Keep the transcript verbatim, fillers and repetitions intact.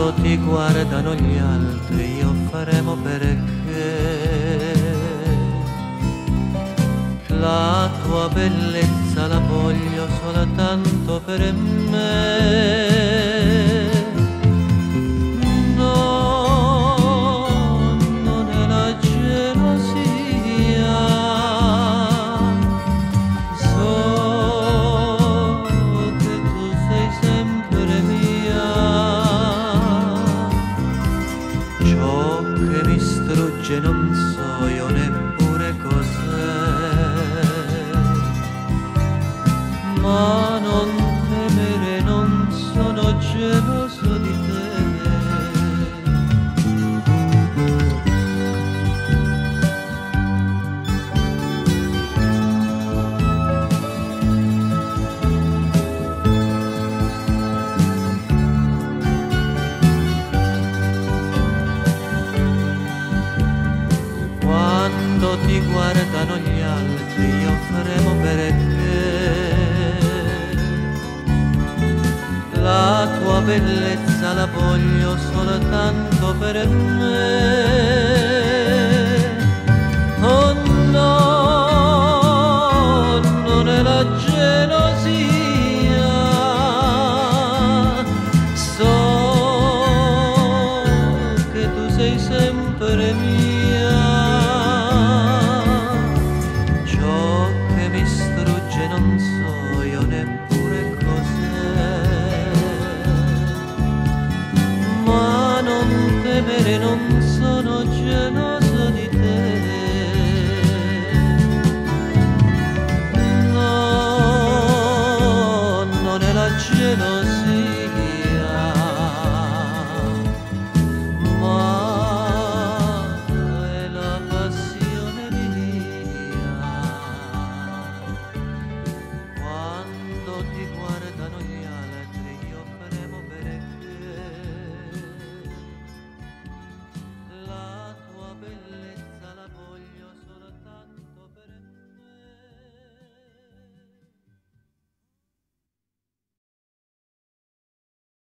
Quando ti guardano gli altri io faremo perché la tua bellezza la voglio soltanto per me. No, non è la gelosia, so che tu sei sempre mia. Ciò che mi strugge non so io neppure cos'è, ma non temere, non sono geloso di te. Quando ti guardano gli altri io faremo perché la tua bellezza la voglio soltanto per me.